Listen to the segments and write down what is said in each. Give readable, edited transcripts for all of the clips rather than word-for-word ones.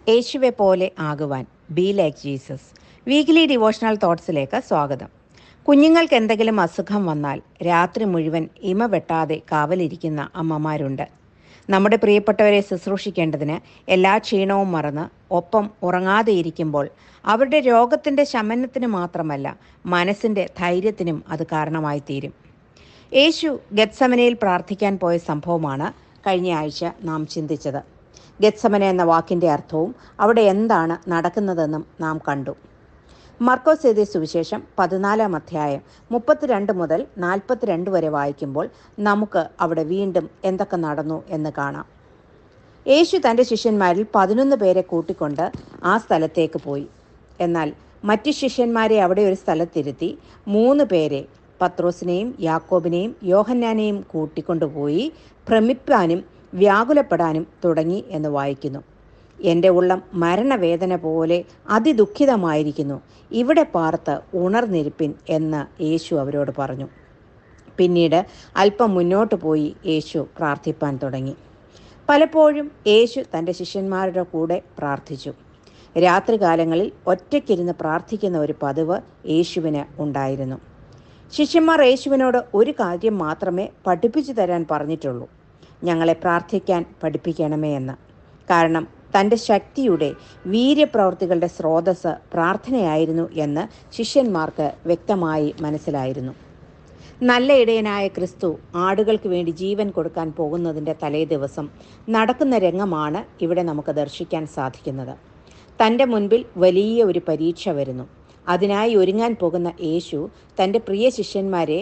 യേശുവെ പോലെ ആകുവാൻ be like Jesus. Weekly devotional തോട്ട്സിലേക്ക് സ്വാഗതം. കുഞ്ഞുങ്ങൾക്ക് എന്തെങ്കിലും അസുഖം വന്നാൽ രാത്രി മുഴുവൻ ഇമ വെട്ടാതെ കാവലിരിക്കുന്ന അമ്മമാരുണ്ട്. നമ്മുടെ പ്രിയപ്പെട്ടവരെ ശുശ്രൂഷിക്കേണ്ടതിന് എല്ലാ ക്ഷീണവും മറന്ന് ഒപ്പം ഉറങ്ങാതെ ഇരിക്കുമ്പോൾ അവരുടെ രോഗത്തിൻ്റെ ശമനത്തിന് മാത്രമല്ല, മനസ്സിൻ്റെ ധൈര്യത്തിനും അത് കാരണമായി തീരും. യേശു ഗെത്സമനയിൽ പ്രാർത്ഥിക്കാൻ പോയ സംഭവമാണ് കഴിഞ്ഞ ആഴ്ച നാം ചിന്തിച്ചത്. ഗെത്സമന എന്ന വാക്കിൻ്റെ അർത്ഥവും അവിടെ എന്താണ് നടക്കുന്നതെന്നും നാം കണ്ടു. മർക്കോസ് എഴുതിയ സുവിശേഷം 14-ാം അധ്യായം 32 മുതൽ 42 വരെ വായിക്കുമ്പോൾ നമുക്ക് അവിടെ വീണ്ടും എന്തൊക്കെ നടന്നു എന്ന് കാണാം. യേശു തൻ്റെ ശിഷ്യന്മാരിൽ 11 പേരെ കൂട്ടിക്കൊണ്ട് ആ സ്ഥലത്തേക്ക് പോയി. എന്നാൽ മറ്റു ശിഷ്യന്മാരെ അവിടെ ഒരു സ്ഥലത്തിരുത്തി 3 പേരെ, പത്രോസിനെയും യാക്കോബിനെയും യോഹന്നാനെയും കൂട്ടിക്കൊണ്ടുപോയി ഭ്രമിപ്പാനും വ്യാകുലപ്പെടാനും തുടങ്ങി എന്ന് വായിക്കുന്നു. എൻ്റെ ഉള്ളം മരണവേദന പോലെ അതിദുഃഖിതമായിരിക്കുന്നു, ഇവിടെ പാർത്ത് ഉണർന്നിരിപ്പിൻ എന്ന് യേശു അവരോട് പറഞ്ഞു. പിന്നീട് അല്പം മുന്നോട്ട് പോയി യേശു പ്രാർത്ഥിപ്പാൻ തുടങ്ങി. പലപ്പോഴും യേശു തൻ്റെ ശിഷ്യന്മാരുടെ കൂടെ പ്രാർത്ഥിച്ചു. രാത്രികാലങ്ങളിൽ ഒറ്റയ്ക്കിരുന്ന് പ്രാർത്ഥിക്കുന്ന ഒരു പതിവ് യേശുവിന് ഉണ്ടായിരുന്നു. ശിഷ്യന്മാർ യേശുവിനോട് ഒരു കാര്യം മാത്രമേ പഠിപ്പിച്ചു തരാൻ പറഞ്ഞിട്ടുള്ളൂ: ഞങ്ങളെ പ്രാർത്ഥിക്കാൻ പഠിപ്പിക്കണമേ എന്ന്. കാരണം തൻ്റെ ശക്തിയുടെ വീര്യപ്രവൃത്തികളുടെ സ്രോതസ്സ് പ്രാർത്ഥനയായിരുന്നു എന്ന് ശിഷ്യന്മാർക്ക് വ്യക്തമായി മനസ്സിലായിരുന്നു. നല്ല ഇടയനായ ക്രിസ്തു ആടുകൾക്ക് വേണ്ടി ജീവൻ കൊടുക്കാൻ പോകുന്നതിൻ്റെ തലേ ദിവസം നടക്കുന്ന രംഗമാണ് ഇവിടെ നമുക്ക് ദർശിക്കാൻ സാധിക്കുന്നത്. തൻ്റെ മുൻപിൽ വലിയ ഒരു പരീക്ഷ വരുന്നു. അതിനായി ഒരുങ്ങാൻ പോകുന്ന യേശു തൻ്റെ പ്രിയ ശിഷ്യന്മാരെ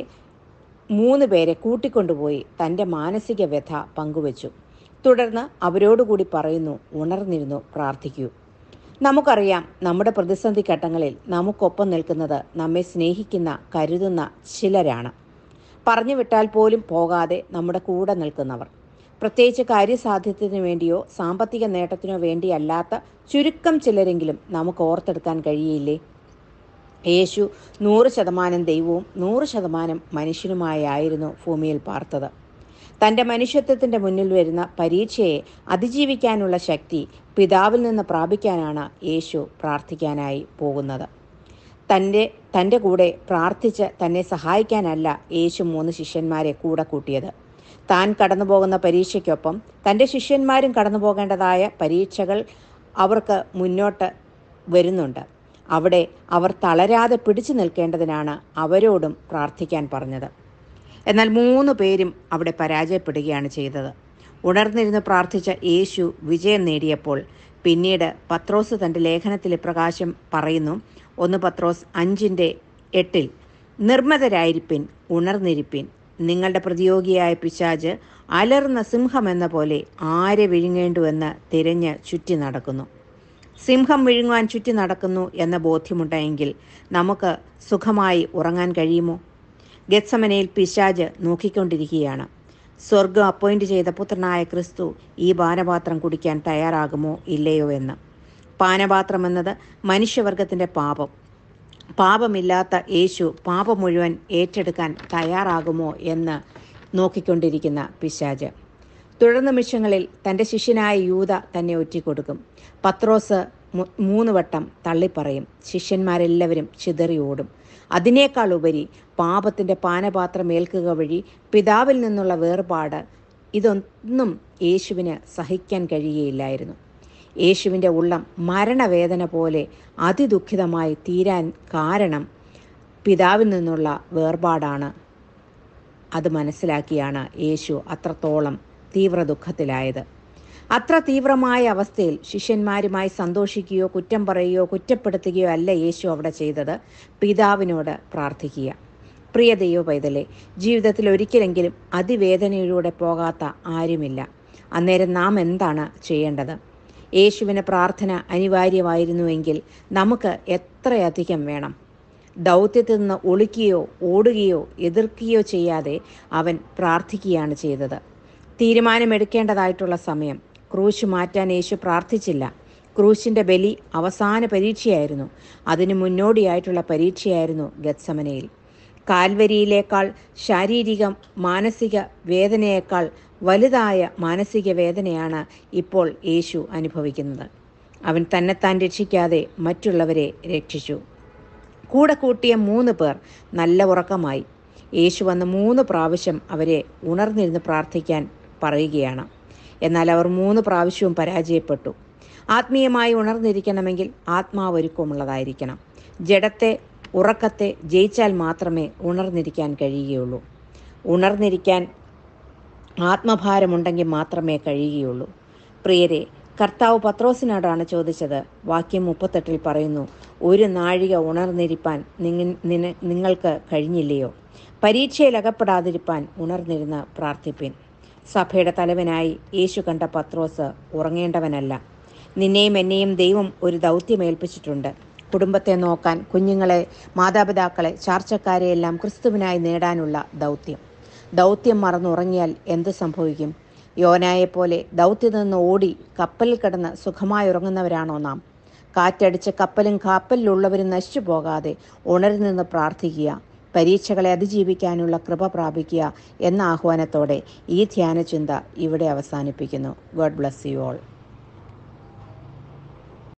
3 പേരെ കൂട്ടിക്കൊണ്ടുപോയി തൻ്റെ മാനസിക വ്യഥ പങ്കുവച്ചു. തുടർന്ന് അവരോടുകൂടി പറയുന്നു, ഉണർന്നിരുന്നു പ്രാർത്ഥിക്കൂ. നമുക്കറിയാം, നമ്മുടെ പ്രതിസന്ധി ഘട്ടങ്ങളിൽ നമുക്കൊപ്പം നിൽക്കുന്നത് നമ്മെ സ്നേഹിക്കുന്ന, കരുതുന്ന ചിലരാണ്. പറഞ്ഞു വിട്ടാൽ പോലും പോകാതെ നമ്മുടെ കൂടെ നിൽക്കുന്നവർ. പ്രത്യേകിച്ച് കാര്യസാധ്യത്തിന് വേണ്ടിയോ സാമ്പത്തിക നേട്ടത്തിനോ വേണ്ടിയല്ലാത്ത ചുരുക്കം ചിലരെങ്കിലും നമുക്ക് ഓർത്തെടുക്കാൻ കഴിയില്ലേ? യേശു 100% ദൈവവും 100% മനുഷ്യനുമായിരുന്നു ഭൂമിയിൽ പാർത്തത്. തൻ്റെ മനുഷ്യത്വത്തിൻ്റെ മുന്നിൽ വരുന്ന പരീക്ഷയെ അതിജീവിക്കാനുള്ള ശക്തി പിതാവിൽ നിന്ന് പ്രാപിക്കാനാണ് യേശു പ്രാർത്ഥിക്കാനായി പോകുന്നത്. തൻ്റെ കൂടെ പ്രാർത്ഥിച്ച് തന്നെ സഹായിക്കാനല്ല യേശു 3 ശിഷ്യന്മാരെ കൂടെ കൂട്ടിയത്. താൻ കടന്നു പോകുന്ന പരീക്ഷയ്ക്കൊപ്പം തൻ്റെ ശിഷ്യന്മാരും കടന്നു പോകേണ്ടതായ പരീക്ഷകൾ അവർക്ക് മുന്നോട്ട് വരുന്നുണ്ട്. അവിടെ അവർ തളരാതെ പിടിച്ചു നിൽക്കേണ്ടതിനാണ് അവരോടും പ്രാർത്ഥിക്കാൻ പറഞ്ഞത്. എന്നാൽ 3 പേരും അവിടെ പരാജയപ്പെടുകയാണ് ചെയ്തത്. ഉണർന്നിരുന്ന് പ്രാർത്ഥിച്ച യേശു വിജയം നേടിയപ്പോൾ പിന്നീട് പത്രോസ് തൻ്റെ ലേഖനത്തിൽ ഇപ്രകാരം പറയുന്നു. 1 പത്രോസ് 5:8 നിർമ്മതരായിരിപ്പിൻ, ഉണർന്നിരിപ്പിൻ. നിങ്ങളുടെ പ്രതിയോഗിയായ പിശാച് അലർന്ന സിംഹമെന്ന പോലെ ആരെ വിഴുങ്ങേണ്ടുവെന്ന് തിരഞ്ഞ് ചുറ്റി നടക്കുന്നു. സിംഹം വിഴുങ്ങുവാൻ ചുറ്റി നടക്കുന്നു എന്ന ബോധ്യമുണ്ടെങ്കിൽ നമുക്ക് സുഖമായി ഉറങ്ങാൻ കഴിയുമോ? ഗെത്സമനയിൽ പിശാച് നോക്കിക്കൊണ്ടിരിക്കുകയാണ്. സ്വർഗം അപ്പോയിൻ്റ് ചെയ്ത പുത്രനായ ക്രിസ്തു ഈ പാനപാത്രം കുടിക്കാൻ തയ്യാറാകുമോ ഇല്ലയോ എന്ന്. പാനപാത്രം എന്നത് മനുഷ്യവർഗത്തിൻ്റെ പാപമില്ലാത്ത യേശു പാപം മുഴുവൻ ഏറ്റെടുക്കാൻ തയ്യാറാകുമോ എന്ന് നോക്കിക്കൊണ്ടിരിക്കുന്ന പിശാച്. തുടർ നിമിഷങ്ങളിൽ തൻ്റെ ശിഷ്യനായ യൂദ തന്നെ ഒറ്റിക്കൊടുക്കും. പത്രോസ് 3 വട്ടം തള്ളിപ്പറയും. ശിഷ്യന്മാരെല്ലാവരും ചിതറി ഓടും. അതിനേക്കാൾ ഉപരി പാപത്തിൻ്റെ പാനപാത്രം ഏൽക്കുക വഴി പിതാവിൽ നിന്നുള്ള വേർപാട്, ഇതൊന്നും യേശുവിന് സഹിക്കാൻ കഴിയുകയില്ലായിരുന്നു. യേശുവിൻ്റെ ഉള്ളം മരണവേദന പോലെ അതിദുഃഖിതമായി തീരാൻ കാരണം പിതാവിൽ നിന്നുള്ള വേർപാടാണ്. അത് മനസ്സിലാക്കിയാണ് യേശു അത്രത്തോളം തീവ്ര ദുഃഖത്തിലായത്. അത്ര തീവ്രമായ അവസ്ഥയിൽ ശിഷ്യന്മാരുമായി സന്തോഷിക്കുകയോ കുറ്റം പറയുകയോ കുറ്റപ്പെടുത്തുകയോ അല്ല യേശു അവിടെ ചെയ്തത്. പിതാവിനോട് പ്രാർത്ഥിക്കുക. പ്രിയ ദൈവ പൈതലേ, ജീവിതത്തിൽ ഒരിക്കലെങ്കിലും അതിവേദനയിലൂടെ പോകാത്ത ആരുമില്ല. അന്നേരം നാം എന്താണ് ചെയ്യേണ്ടത്? യേശുവിന് പ്രാർത്ഥന അനിവാര്യമായിരുന്നുവെങ്കിൽ നമുക്ക് എത്രയധികം വേണം? ദൗത്യത്തിൽ നിന്ന് ഒളിക്കുകയോ ഓടുകയോ എതിർക്കുകയോ ചെയ്യാതെ അവൻ പ്രാർത്ഥിക്കുകയാണ് ചെയ്തത്. തീരുമാനമെടുക്കേണ്ടതായിട്ടുള്ള സമയം. ക്രൂശ് മാറ്റാൻ യേശു പ്രാർത്ഥിച്ചില്ല. ക്രൂശിൻ്റെ ബലി അവസാന പരീക്ഷയായിരുന്നു. അതിന് മുന്നോടിയായിട്ടുള്ള പരീക്ഷയായിരുന്നു ഗെത്സമനയിൽ. കാൽവരിയിലേക്കാൾ ശാരീരിക മാനസിക വേദനയേക്കാൾ വലുതായ മാനസിക വേദനയാണ് ഇപ്പോൾ യേശു അനുഭവിക്കുന്നത്. അവൻ തന്നെത്താൻ രക്ഷിക്കാതെ മറ്റുള്ളവരെ രക്ഷിച്ചു. കൂടെ കൂട്ടിയ 3 പേർ നല്ല ഉറക്കമായി. യേശു വന്ന് 3 പ്രാവശ്യം അവരെ ഉണർന്നിരുന്ന് പ്രാർത്ഥിക്കാൻ പറയുകയാണ്. എന്നാൽ അവർ 3 പ്രാവശ്യവും പരാജയപ്പെട്ടു. ആത്മീയമായി ഉണർന്നിരിക്കണമെങ്കിൽ ആത്മാവൊരുക്കമുള്ളതായിരിക്കണം. ജഡത്തെ, ഉറക്കത്തെ ജയിച്ചാൽ മാത്രമേ ഉണർന്നിരിക്കാൻ കഴിയുകയുള്ളൂ. ഉണർന്നിരിക്കാൻ ആത്മഭാരമുണ്ടെങ്കിൽ മാത്രമേ കഴിയുകയുള്ളൂ. പ്രിയരെ, കർത്താവ് പത്രോസിനോടാണ് ചോദിച്ചത്. വാക്യം 38 പറയുന്നു, ഒരു നാഴിക ഉണർന്നിരിപ്പാൻ നിങ്ങൾക്ക് കഴിഞ്ഞില്ലയോ? പരീക്ഷയിൽ അകപ്പെടാതിരിപ്പാൻ ഉണർന്നിരുന്ന് പ്രാർത്ഥിപ്പിൻ. സഭയുടെ തലവനായി യേശു കണ്ട പത്രോസ് ഉറങ്ങേണ്ടവനല്ല. നിന്നെയും എന്നെയും ദൈവം ഒരു ദൗത്യം ഏൽപ്പിച്ചിട്ടുണ്ട്. കുടുംബത്തെ നോക്കാൻ, കുഞ്ഞുങ്ങളെ, മാതാപിതാക്കളെ, ചാർച്ചക്കാരെയെല്ലാം ക്രിസ്തുവിനായി നേടാനുള്ള ദൗത്യം മറന്നുറങ്ങിയാൽ എന്ത് സംഭവിക്കും? യോനായെപ്പോലെ ദൗത്യത്തിൽ നിന്ന് ഓടി കപ്പലിൽ കിടന്ന് സുഖമായി ഉറങ്ങുന്നവരാണോ നാം? കാറ്റടിച്ച് കപ്പലും കപ്പലിലുള്ളവരും നശിച്ചു പോകാതെ ഉണർന്നു പ്രാർത്ഥിക്കുക, പരീക്ഷകളെ അതിജീവിക്കാനുള്ള കൃപ പ്രാപിക്കുക എന്ന ആഹ്വാനത്തോടെ ഈ ധ്യാനചിന്ത ഇവിടെ അവസാനിപ്പിക്കുന്നു. God bless you all.